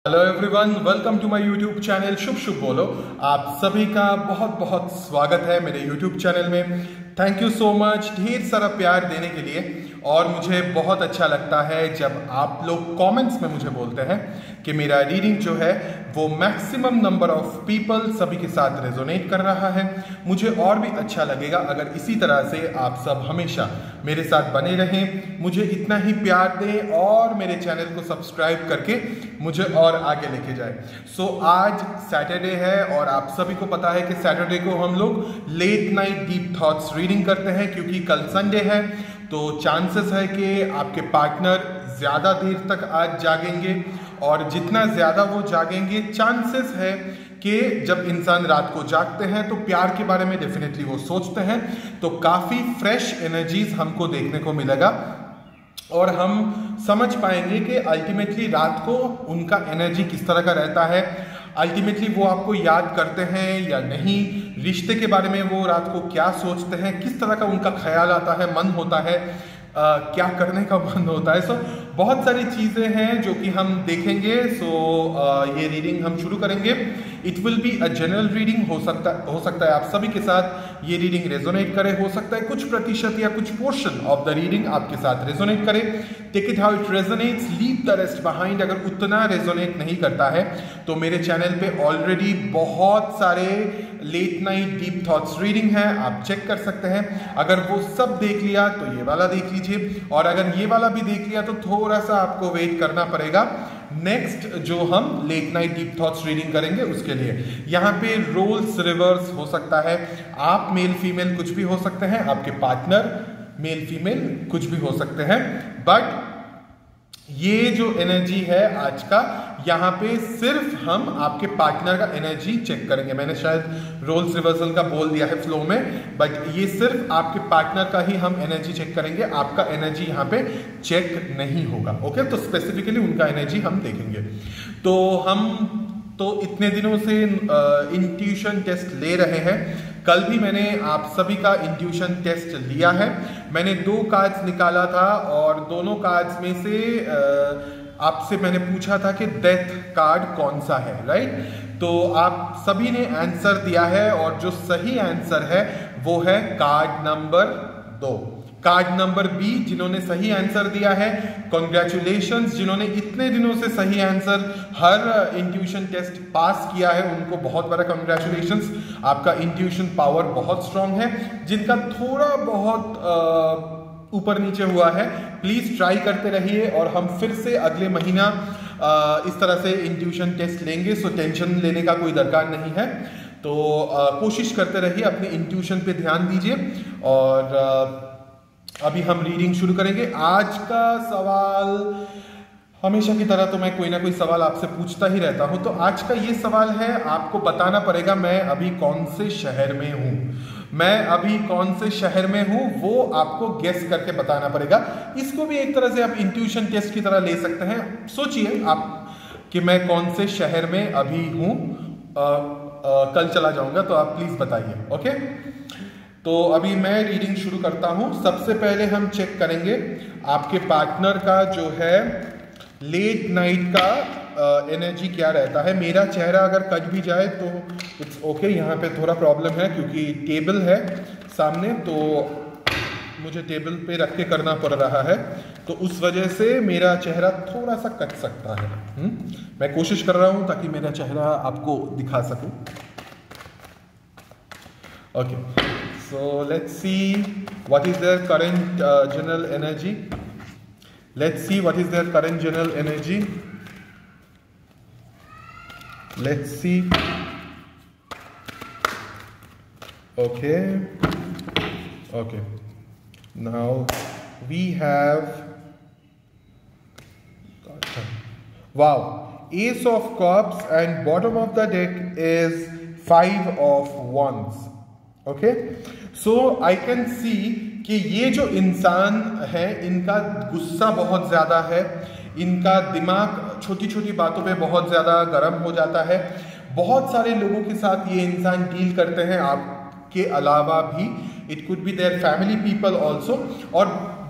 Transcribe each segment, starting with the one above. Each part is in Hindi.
Hello everyone, welcome to my YouTube channel Shubh Shubh Bolo. आप सभी का बहुत बहुत स्वागत है मेरे यूट्यूब चैनल में। थैंक यू सो मच ढेर सारा प्यार देने के लिए। और मुझे बहुत अच्छा लगता है जब आप लोग कमेंट्स में मुझे बोलते हैं कि मेरा रीडिंग जो है वो मैक्सिमम नंबर ऑफ पीपल सभी के साथ रेजोनेट कर रहा है। मुझे और भी अच्छा लगेगा अगर इसी तरह से आप सब हमेशा मेरे साथ बने रहें, मुझे इतना ही प्यार दें और मेरे चैनल को सब्सक्राइब करके मुझे और आगे लेके जाए। सो आज सैटरडे है और आप सभी को पता है कि सैटरडे को हम लोग late night deep thoughts reading करते हैं क्योंकि कल संडे है। तो चांसेस है कि आपके पार्टनर ज़्यादा देर तक आज जागेंगे और जितना ज़्यादा वो जागेंगे चांसेस है कि जब इंसान रात को जागते हैं तो प्यार के बारे में डेफिनेटली वो सोचते हैं। तो काफ़ी फ्रेश एनर्जीज हमको देखने को मिलेगा और हम समझ पाएंगे कि अल्टीमेटली रात को उनका एनर्जी किस तरह का रहता है। अल्टीमेटली वो आपको याद करते हैं या नहीं, रिश्ते के बारे में वो रात को क्या सोचते हैं, किस तरह का उनका ख्याल आता है, मन होता है, क्या करने का मन होता है। सो बहुत सारी चीज़ें हैं जो कि हम देखेंगे। ये रीडिंग हम शुरू करेंगे। It will be a general reading. हो सकता है आप सभी के साथ ये रीडिंग रेजोनेट करे, हो सकता है कुछ प्रतिशत या कुछ पोर्शन ऑफ द रीडिंग आपके साथ रेजोनेट करे। Take it how it resonates, leave the rest behind. अगर उतना रेजोनेट नहीं करता है तो मेरे चैनल पे ऑलरेडी बहुत सारे late night deep thoughts reading है, आप चेक कर सकते हैं। अगर वो सब देख लिया तो ये वाला देख लीजिए, और अगर ये वाला भी देख लिया तो थोड़ा सा आपको वेट करना पड़ेगा नेक्स्ट जो हम late night deep thoughts reading करेंगे उसके लिए। यहाँ पे रोल्स रिवर्स हो सकता है, आप मेल फीमेल कुछ भी हो सकते हैं, आपके पार्टनर मेल फीमेल कुछ भी हो सकते हैं। बट ये जो एनर्जी है आज का, यहाँ पे सिर्फ हम आपके पार्टनर का एनर्जी चेक करेंगे। मैंने शायद रोल्स रिवर्सल का बोल दिया है फ्लो में, बट ये सिर्फ आपके पार्टनर का ही हम एनर्जी चेक करेंगे, आपका एनर्जी यहाँ पे चेक नहीं होगा। ओके, तो स्पेसिफिकली उनका एनर्जी हम देखेंगे। तो हम इतने दिनों से इंट्यूशन टेस्ट ले रहे हैं। कल भी मैंने आप सभी का इंट्यूशन टेस्ट लिया है। मैंने 2 कार्ड्स निकाला था और दोनों कार्ड्स में से आपसे मैंने पूछा था कि डेथ कार्ड कौन सा है, राइट? तो आप सभी ने आंसर दिया है और जो सही आंसर है वो है card number 2। Card number B जिन्होंने सही आंसर दिया है, कॉन्ग्रेचुलेशंस। जिन्होंने इतने दिनों से सही आंसर हर इंट्यूशन टेस्ट पास किया है उनको बहुत बड़ा कॉन्ग्रेचुलेशंस। आपका इंट्यूशन पावर बहुत स्ट्रांग है। जिनका थोड़ा बहुत ऊपर नीचे हुआ है, प्लीज ट्राई करते रहिए और हम फिर से अगले महीना इस तरह से इंट्यूशन टेस्ट लेंगे। सो टेंशन लेने का कोई दरकार नहीं है। तो कोशिश करते रहिए, अपने इंट्यूशन पे ध्यान दीजिए। और अभी हम रीडिंग शुरू करेंगे। आज का सवाल, हमेशा की तरह तो मैं कोई ना कोई सवाल आपसे पूछता ही रहता हूं। तो आज का ये सवाल है, आपको बताना पड़ेगा मैं अभी कौन से शहर में हूं। मैं अभी कौन से शहर में हूं वो आपको गेस करके बताना पड़ेगा। इसको भी एक तरह से आप इंट्यूशन टेस्ट की तरह ले सकते हैं। सोचिए आप कि मैं कौन से शहर में अभी हूं। कल चला जाऊंगा तो आप प्लीज बताइए। ओके, तो अभी मैं रीडिंग शुरू करता हूं। सबसे पहले हम चेक करेंगे आपके पार्टनर का जो है लेट नाइट का एनर्जी क्या रहता है। मेरा चेहरा अगर कट भी जाए तो इट्स ओके। यहाँ पे थोड़ा प्रॉब्लम है क्योंकि टेबल है सामने, तो मुझे टेबल पे रख के करना पड़ रहा है, तो उस वजह से मेरा चेहरा थोड़ा सा कट सकता है। मैं कोशिश कर रहा हूँ ताकि मेरा चेहरा आपको दिखा सकूँ। Okay, so let's see what is their current general energy. Let's see what is their current general energy. Let's see. Okay. Okay. Now we have, wow, Ace of Cups and bottom of the deck is 5 of Wands. Okay, so I can see कि ये जो इंसान है इनका गुस्सा बहुत ज़्यादा है, इनका दिमाग छोटी छोटी बातों पे बहुत ज़्यादा गर्म हो जाता है। बहुत सारे लोगों के साथ ये इंसान डील करते हैं आपके अलावा भी। It could be their family people also. और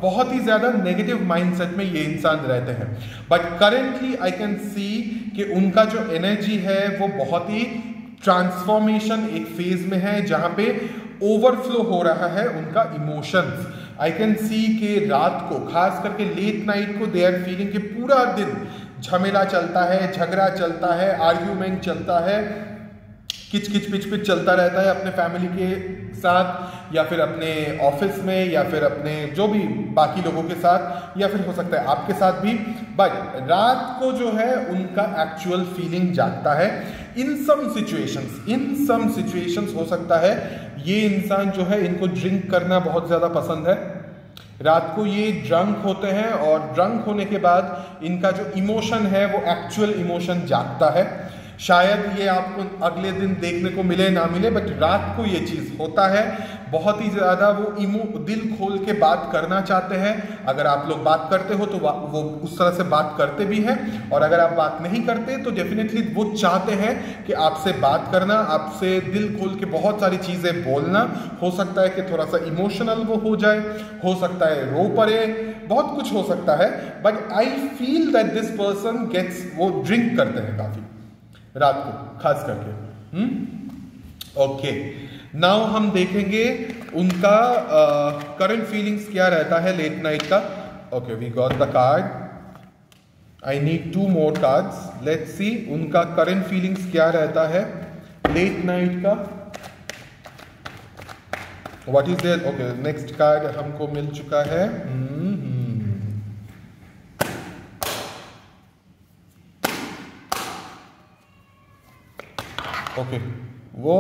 बहुत ही ज़्यादा नेगेटिव माइंडसेट में ये इंसान रहते हैं। But currently I can see कि उनका जो एनर्जी है वो बहुत ही ट्रांसफॉर्मेशन एक फेज में है, जहाँ पे ओवरफ्लो हो रहा है उनका इमोशंस। आई कैन सी कि रात को, खास करके लेट नाइट को, दे आर फीलिंग कि पूरा दिन झमेला चलता है, झगड़ा चलता है, आर्ग्यूमेंट चलता है, किच किच पिच पिच चलता रहता है अपने फैमिली के साथ, या फिर अपने ऑफिस में, या फिर अपने जो भी बाकी लोगों के साथ, या फिर हो सकता है आपके साथ भी। बट रात को जो है उनका एक्चुअल फीलिंग जागता है। इन सम सिचुएशंस हो सकता है ये इंसान जो है, इनको ड्रिंक करना बहुत ज़्यादा पसंद है। रात को ये ड्रंक होते हैं और ड्रंक होने के बाद इनका जो इमोशन है वो एक्चुअल इमोशन जागता है। शायद ये आपको अगले दिन देखने को मिले ना मिले, बट रात को ये चीज़ होता है। बहुत ही ज़्यादा वो दिल खोल के बात करना चाहते हैं। अगर आप लोग बात करते हो तो वो उस तरह से बात करते भी हैं, और अगर आप बात नहीं करते तो डेफिनेटली वो चाहते हैं कि आपसे बात करना, आपसे दिल खोल के बहुत सारी चीज़ें बोलना। हो सकता है कि थोड़ा सा इमोशनल वो हो जाए, हो सकता है रो पड़े, बहुत कुछ हो सकता है। But I feel that this person gets, वो ड्रिंक करते हैं काफ़ी रात को खास करके। ओके, नाउ हम देखेंगे उनका करंट फीलिंग्स क्या रहता है लेट नाइट का। Okay, we got the card, I need 2 more cards. Let's see उनका करंट फीलिंग्स क्या रहता है लेट नाइट का। What is there. Okay, next card हमको मिल चुका है। ओके, वो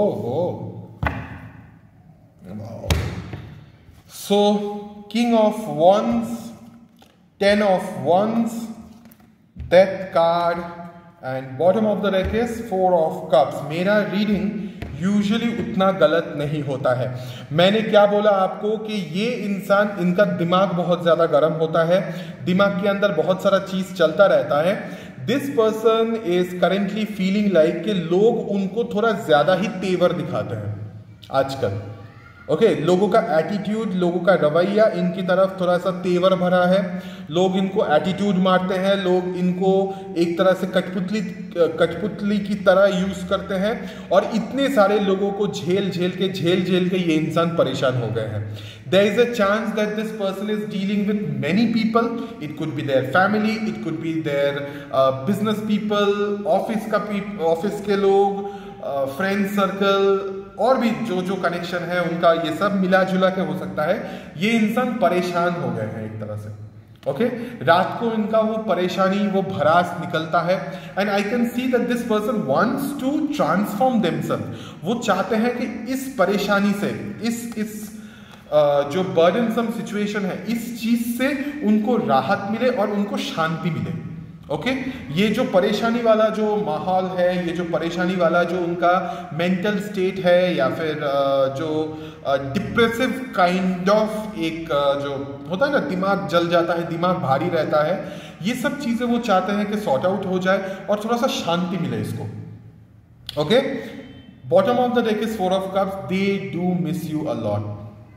so king of wands, 10 of wands, death card, and bottom of the deck is 4 of cups। मेरा रीडिंग यूजुअली उतना गलत नहीं होता है। मैंने क्या बोला आपको कि ये इंसान, इनका दिमाग बहुत ज़्यादा गर्म होता है, दिमाग के अंदर बहुत सारा चीज़ चलता रहता है। This person is currently feeling like कि लोग उनको थोड़ा ज़्यादा ही तेवर दिखाते हैं आजकल। ओके, लोगों का एटीट्यूड, लोगों का रवैया इनकी तरफ थोड़ा सा तेवर भरा है। लोग इनको एटीट्यूड मारते हैं, लोग इनको एक तरह से कठपुतली की तरह यूज करते हैं, और इतने सारे लोगों को झेल झेल के ये इंसान परेशान हो गए हैं। There is a chance that this person is dealing with many people. It could be their family, it could be their business people, office के लोग, फ्रेंड सर्कल, और भी जो कनेक्शन है उनका, ये सब मिला जुला के हो सकता है ये इंसान परेशान हो गए हैं एक तरह से। ओके, रात को इनका वो परेशानी, वो भड़ास निकलता है। And I can see that this person wants to transform themselves. वो चाहते हैं कि इस परेशानी से, इस जो बर्डनसम सिचुएशन है, इस चीज से उनको राहत मिले और उनको शांति मिले। ओके, ये जो परेशानी वाला जो माहौल है, ये जो परेशानी वाला जो उनका मेंटल स्टेट है, या फिर जो डिप्रेसिव काइंड ऑफ एक जो होता है ना, दिमाग जल जाता है, दिमाग भारी रहता है, ये सब चीज़ें वो चाहते हैं कि सॉर्ट आउट हो जाए और थोड़ा सा शांति मिले इसको। Okay, bottom of the deck is 4 of cups। They do miss you a lot.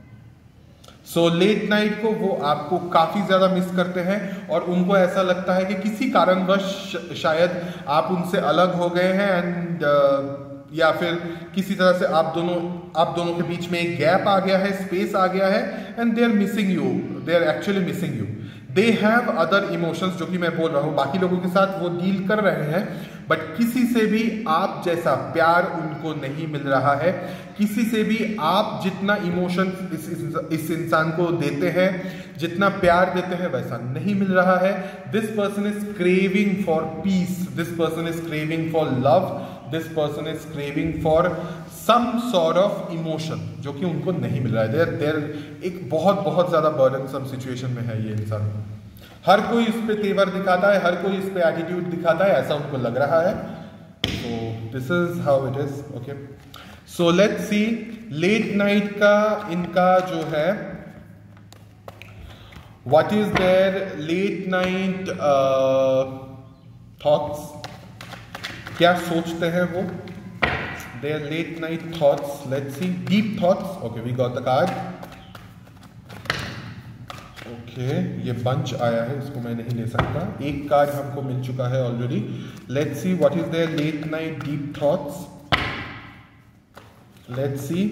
So late night को वो आपको काफ़ी ज़्यादा मिस करते हैं, और उनको ऐसा लगता है कि किसी कारणवश शायद आप उनसे अलग हो गए हैं, एंड या फिर किसी तरह से आप दोनों के बीच में एक गैप आ गया है, स्पेस आ गया है, and they are missing you, they are actually missing you. They have other emotions, जो कि मैं बोल रहा हूँ, बाकी लोगों के साथ वो डील कर रहे हैं, बट किसी से भी आप जैसा प्यार उनको नहीं मिल रहा है। किसी से भी आप जितना इमोशन इस इंसान को देते हैं, जितना प्यार देते हैं, वैसा नहीं मिल रहा है। This person is craving for peace, this person is craving for love, this person is craving for some sort of emotion, जो कि उनको नहीं मिल रहा है। देर एक बहुत ज़्यादा बर्डनसम सिचुएशन में है ये इंसान। हर कोई इस पे तेवर दिखाता है, हर कोई इस पे एटीट्यूड दिखाता है, ऐसा उनको लग रहा है। So this is how it is. Okay, so let's see late night का इनका जो है, what is their late night thoughts, क्या सोचते हैं वो, their late night thoughts. Let's see, deep thoughts. Okay, we got the card. Okay, okay, ये बंच आया है, इसको मैं नहीं ले सकता। एक कार्ड हमको मिल चुका है already. Let's see what is their late night deep thoughts. Let's see.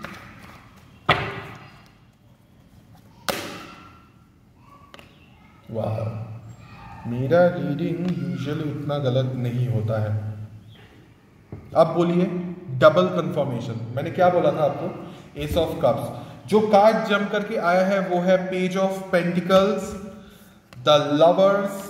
वाह, मेरा रीडिंग यूजुअली उतना गलत नहीं होता है। अब बोलिए डबल कंफर्मेशन। मैंने क्या बोला था आपको? Ace of cups. जो कार्ड जम करके आया है वो है page of pentacles, the lovers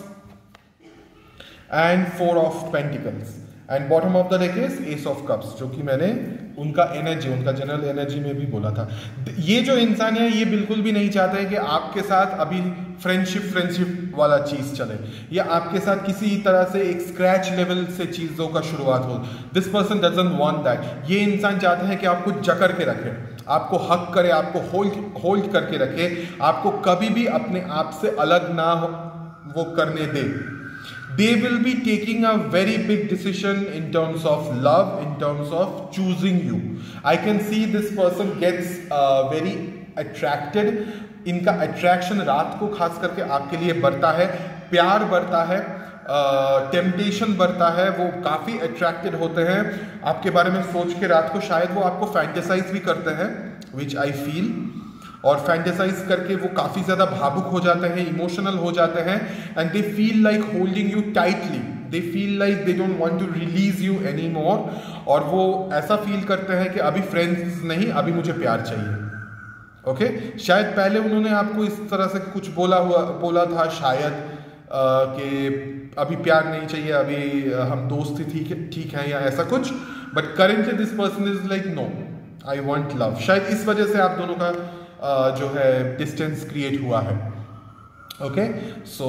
and four of pentacles, and bottom of the deck is ace of cups, जो कि मैंने उनका एनर्जी, उनका जनरल एनर्जी में भी बोला था। ये जो इंसान है ये बिल्कुल भी नहीं चाहते हैं कि आपके साथ अभी फ्रेंडशिप वाला चीज चले, या आपके साथ किसी तरह से एक स्क्रैच लेवल से चीजों का शुरुआत हो। This person doesn't want that. ये इंसान चाहते हैं कि आपको जकड़ के रखे, आपको हक करे, आपको होल्ड करके रखे, आपको कभी भी अपने आप से अलग ना हो वो करने दे। They will be taking a very big decision in terms of love, in terms of choosing you. I can see this person gets very attracted. इनका attraction रात को खास करके आपके लिए बढ़ता है, प्यार बढ़ता है, टेम्पटेशन बढ़ता है। वो काफ़ी अट्रैक्टेड होते हैं आपके बारे में सोच के रात को। शायद वो आपको फैंटेसाइज भी करते हैं, विच आई फील। और फैंटेसाइज करके वो काफ़ी ज़्यादा भावुक हो जाते हैं, इमोशनल हो जाते हैं, and they feel like holding you tightly. They feel like they don't want to release you any more. और वो ऐसा फील करते हैं कि अभी फ्रेंड्स नहीं, अभी मुझे प्यार चाहिए। ओके, शायद पहले उन्होंने आपको इस तरह से कुछ बोला था शायद कि अभी प्यार नहीं चाहिए, अभी हम दोस्त ही ठीक है या ऐसा कुछ। But currently this person is like no, I want love. शायद इस वजह से आप दोनों का जो है डिस्टेंस क्रिएट हुआ है। Okay, so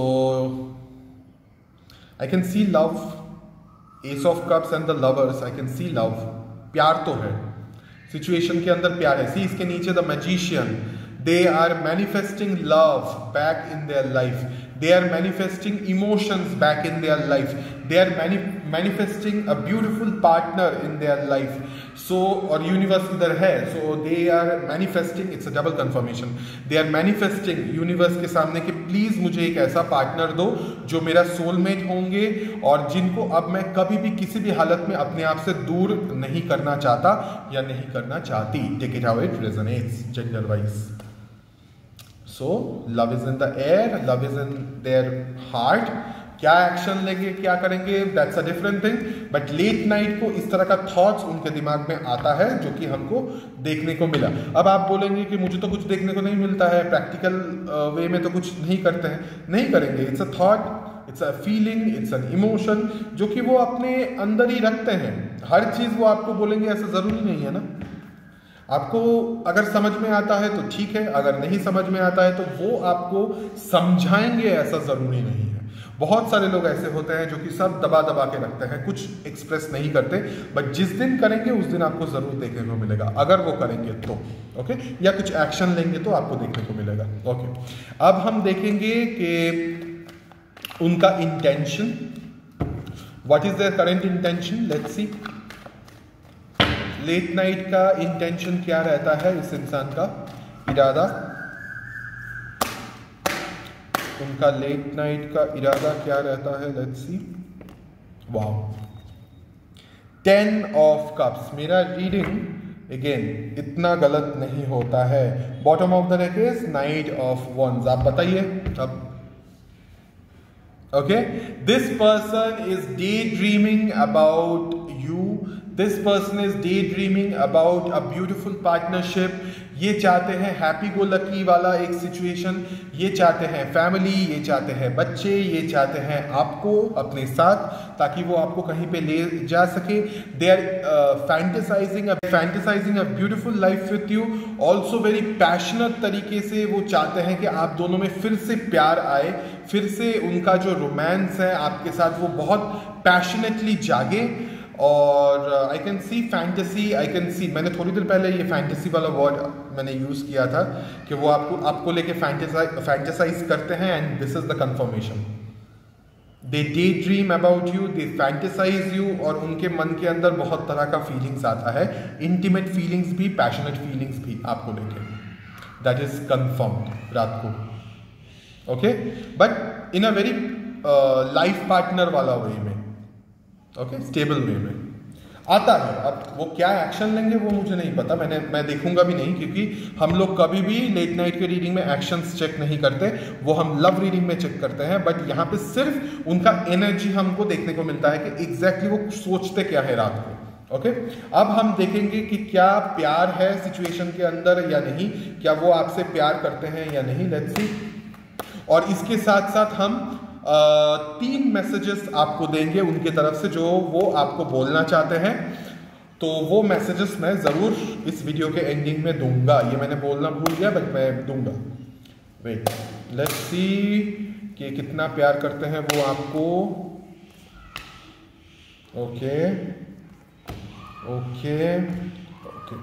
I can see love, ace of cups and the lovers. I can see love, प्यार तो है, सिचुएशन के अंदर प्यार है। सी इसके नीचे the magician, they are manifesting love back in their life, they are manifesting emotions back in their life, they are manifesting a beautiful partner in their life. So और यूनिवर्स इधर है, so they are manifesting, it's a double confirmation, they are manifesting universe के सामने कि प्लीज मुझे एक ऐसा पार्टनर दो जो मेरा सोलमेट होंगे और जिनको अब मैं कभी भी किसी भी हालत में अपने आप से दूर नहीं करना चाहता या नहीं करना चाहती। Take it how it resonates gender wise. So love is in the air, love is in their heart. क्या एक्शन लेंगे, क्या करेंगे, that's a different thing. But late night को इस तरह का थॉट्स उनके दिमाग में आता है जो कि हमको देखने को मिला। अब आप बोलेंगे कि मुझे तो कुछ देखने को नहीं मिलता है, प्रैक्टिकल वे में तो कुछ नहीं करते हैं। नहीं करेंगे, it's a thought, it's a feeling, it's an emotion जो कि वो अपने अंदर ही रखते हैं। हर चीज़ वो आपको बोलेंगे ऐसा ज़रूरी नहीं है ना। आपको अगर समझ में आता है तो ठीक है, अगर नहीं समझ में आता है तो वो आपको समझाएंगे, ऐसा ज़रूरी नहीं है। बहुत सारे लोग ऐसे होते हैं जो कि सब दबा दबा के रखते हैं, कुछ एक्सप्रेस नहीं करते, बट जिस दिन करेंगे उस दिन आपको ज़रूर देखने को मिलेगा, अगर वो करेंगे तो। ओके, या कुछ एक्शन लेंगे तो आपको देखने को मिलेगा। ओके, अब हम देखेंगे कि उनका intention, what is their current intention. Let's see late night का इंटेंशन क्या रहता है, इस इंसान का इरादा, उनका लेट नाइट का इरादा क्या रहता है। Let's see, wow, 10 of cups. मेरा रीडिंग अगेन इतना गलत नहीं होता है। Bottom of the deck is knight of wands. आप बताइए अब। Okay, this person is day dreaming about you, this person is daydreaming about a beautiful partnership। ये चाहते हैं हैप्पी गो लकी वाला एक सिचुएशन, ये चाहते हैं फैमिली, ये चाहते हैं बच्चे, ये चाहते हैं आपको अपने साथ ताकि वो आपको कहीं पे ले जा सके। They are fantasizing a beautiful life with you, also very passionate तरीके से वो चाहते हैं कि आप दोनों में फिर से प्यार आए, फिर से उनका जो रोमांस है आपके साथ वो बहुत पैशनेटली जागे। और I can see fantasy, I can see, मैंने थोड़ी देर पहले ये फैंटेसी वाला वर्ड मैंने यूज़ किया था कि वो आपको लेके फैंटेसाइज करते हैं, and this is the confirmation. They day dream about you, they fantasize you, और उनके मन के अंदर बहुत तरह का फीलिंग्स आता है, इंटीमेट फीलिंग्स भी, पैशनेट फीलिंग्स भी आपको लेके। दैट इज कंफर्म्ड रात को। Okay, but in a very life partner वाला वे में, ओके, स्टेबल वे में आता है। अब वो क्या एक्शन लेंगे वो मुझे नहीं पता, मैं देखूंगा भी नहीं, क्योंकि हम लोग कभी भी लेट नाइट के रीडिंग में एक्शंस चेक नहीं करते, वो हम लव रीडिंग में चेक करते हैं। बट यहाँ पे सिर्फ उनका एनर्जी हमको देखने को मिलता है कि एग्जैक्टली वो सोचते क्या है रात को। ओके, अब हम देखेंगे कि क्या प्यार है सिचुएशन के अंदर या नहीं, क्या वो आपसे प्यार करते हैं या नहीं, लेट्स सी। और इसके साथ साथ हम 3 मैसेजेस आपको देंगे उनके तरफ से जो वो आपको बोलना चाहते हैं। तो वो मैसेजेस मैं ज़रूर इस वीडियो के एंडिंग में दूंगा, ये मैंने बोलना भूल गया बट मैं दूंगा। वेट, लेट्स सी कि कितना प्यार करते हैं वो आपको। Okay okay okay,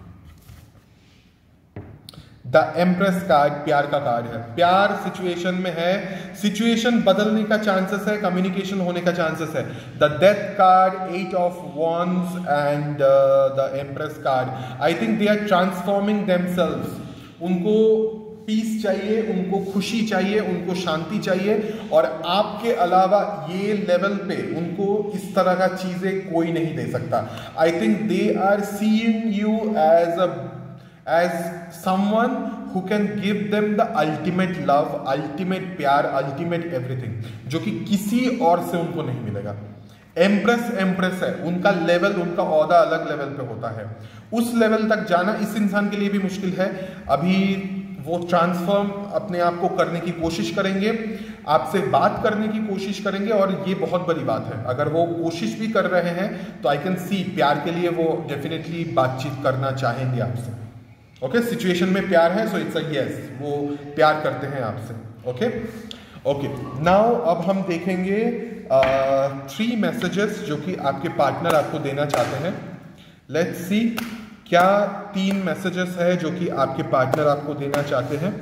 the empress card प्यार का कार्ड है, प्यार सिचुएशन में है, सिचुएशन बदलने का चांसेस है, कम्युनिकेशन होने का चांसेस है। The death card, 8 of wands and the empress card, I think they are transforming themselves. उनको पीस चाहिए, उनको खुशी चाहिए, उनको शांति चाहिए, और आपके अलावा ये लेवल पे उनको इस तरह का चीजें कोई नहीं दे सकता। I think they are seeing you as someone who can give them the ultimate love, ultimate प्यार, ultimate everything, जो कि किसी और से उनको नहीं मिलेगा। एम्प्रेस है, उनका लेवल, उनका ओहदा अलग लेवल पे होता है। उस लेवल तक जाना इस इंसान के लिए भी मुश्किल है। अभी वो ट्रांसफॉर्म अपने आप को करने की कोशिश करेंगे, आपसे बात करने की कोशिश करेंगे, और ये बहुत बड़ी बात है। अगर वो कोशिश भी कर रहे हैं तो आई कैन सी प्यार के लिए वो डेफिनेटली बातचीत करना चाहेंगे आपसे। ओके, सिचुएशन में प्यार है, सो इट्स अ यस, वो प्यार करते हैं आपसे। ओके ओके, नाउ अब हम देखेंगे 3 मैसेजेस जो कि आपके पार्टनर आपको देना चाहते हैं। लेट्स सी क्या 3 मैसेजेस है जो कि आपके पार्टनर आपको देना चाहते हैं।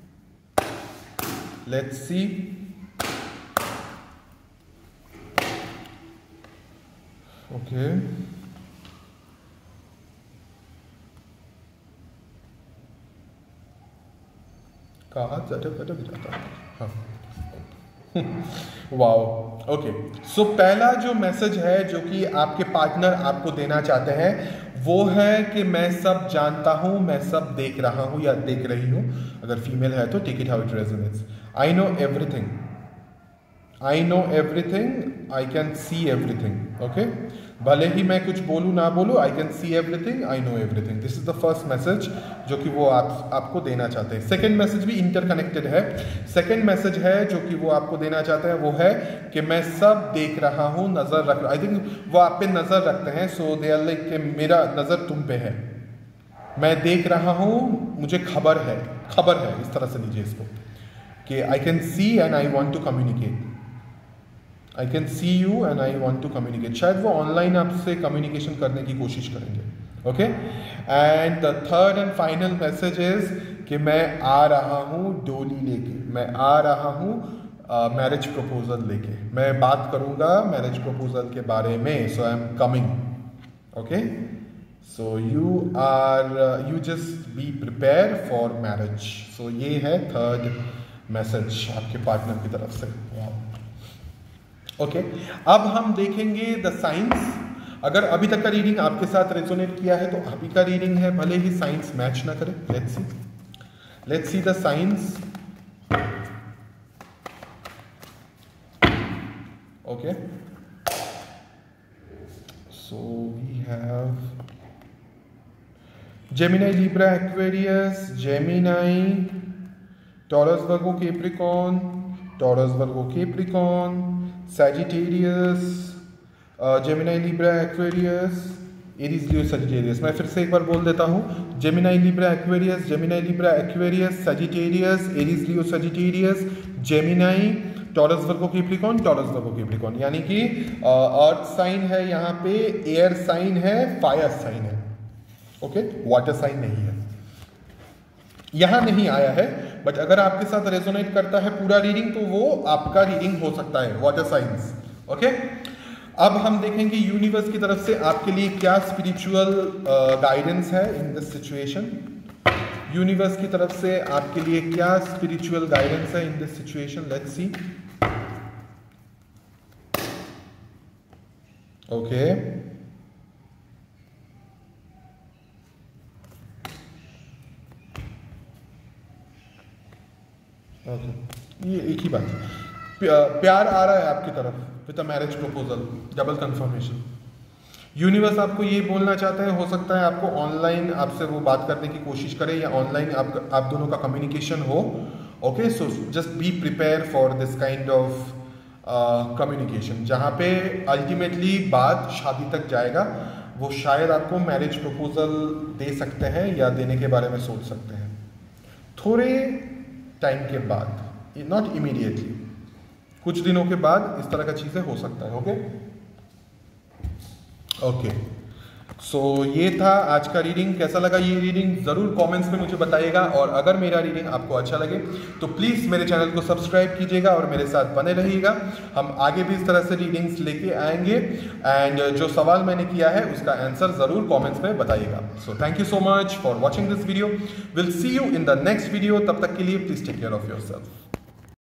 लेट्स सी, ओके, कहा जाता है, हाँ, वाओ। ओके, सो पहला जो मैसेज है जो कि आपके पार्टनर आपको देना चाहते हैं वो है कि मैं सब जानता हूं, मैं सब देख रहा हूं या देख रही हूं। अगर फीमेल है तो take it how it resonates. I know everything, I know everything, I can see everything. Okay, भले ही मैं कुछ बोलूँ ना बोलूँ, I can see everything, I know everything. This is the first message जो कि वो आपको देना चाहते हैं। सेकेंड मैसेज भी इंटरकनेक्टेड है। सेकेंड मैसेज है जो कि वो आपको देना चाहते हैं वो है कि मैं सब देख रहा हूँ, नजर रख रहा। आई थिंक वो आप पे नजर रखते हैं, सो दे आर लाइक कि मेरा नजर तुम पे है, मैं देख रहा हूँ, मुझे खबर है, इस तरह से लीजिए इसको कि I can see and I want to communicate, I can see you and I want to communicate. शायद वो ऑनलाइन आपसे कम्युनिकेशन करने की कोशिश करेंगे। Okay, and the third and final message is कि मैं आ रहा हूँ डोली लेके, मैं आ रहा हूँ मैरिज प्रपोजल लेके, मैं बात करूँगा मैरिज प्रपोजल के बारे में। So I am coming. Okay, so you just be prepare for marriage. So ये है थर्ड मैसेज आपके पार्टनर की तरफ से। ओके, अब हम देखेंगे द साइंस। अगर अभी तक का रीडिंग आपके साथ रेजोनेट किया है तो अभी का रीडिंग है, भले ही साइंस मैच ना करे। Let's see the science. Okay, so we have Gemini, Libra, Aquarius, Gemini, Taurus, Virgo, Capricorn, Taurus, Virgo, Capricorn, Sagittarius, Gemini, Libra, Aquarius, Aries, Leo, Sagittarius. मैं फिर से एक बार बोल देता हूँ, Gemini, Libra, Aquarius, Gemini, Libra, Aquarius, Sagittarius, Aries, Leo, Sagittarius, Gemini, Taurus, Virgo, Capricorn, Taurus, Virgo, Capricorn. यानी कि अर्थ साइन है, यहाँ पे एयर साइन है, फायर साइन है। ओके, वाटर साइन नहीं है, यहां नहीं आया है, बट अगर आपके साथ रेजोनेट करता है पूरा रीडिंग तो वो आपका रीडिंग हो सकता है, वाटर साइंस। ओके, अब हम देखेंगे यूनिवर्स की तरफ से आपके लिए क्या स्पिरिचुअल गाइडेंस है इन दिस सिचुएशन। यूनिवर्स की तरफ से आपके लिए क्या स्पिरिचुअल गाइडेंस है in this situation, let's see. Okay, ये एक ही बात है, प्यार आ रहा है आपकी तरफ with a marriage proposal, double confirmation. Universe आपको ये बोलना चाहते हैं, हो सकता है आपको ऑनलाइन आपसे वो बात करने की कोशिश करे या ऑनलाइन आप दोनों का कम्युनिकेशन हो। Okay, so just be prepare for this kind of communication, जहाँ पे अल्टीमेटली बात शादी तक जाएगा। वो शायद आपको मैरिज प्रपोजल दे सकते हैं या देने के बारे में सोच सकते हैं थोड़े टाइम के बाद, नॉट इमीडिएटली, कुछ दिनों के बाद इस तरह का चीज़ें हो सकता है। ओके ओके, सो ये था आज का रीडिंग। कैसा लगा ये रीडिंग ज़रूर कमेंट्स में मुझे बताइएगा, और अगर मेरा रीडिंग आपको अच्छा लगे तो प्लीज़ मेरे चैनल को सब्सक्राइब कीजिएगा और मेरे साथ बने रहिएगा। हम आगे भी इस तरह से रीडिंग्स लेके आएंगे, एंड जो सवाल मैंने किया है उसका आंसर ज़रूर कमेंट्स में बताइएगा। So thank you so much for watching this video, will see you in the next video. तब तक के लिए please take care of yourself.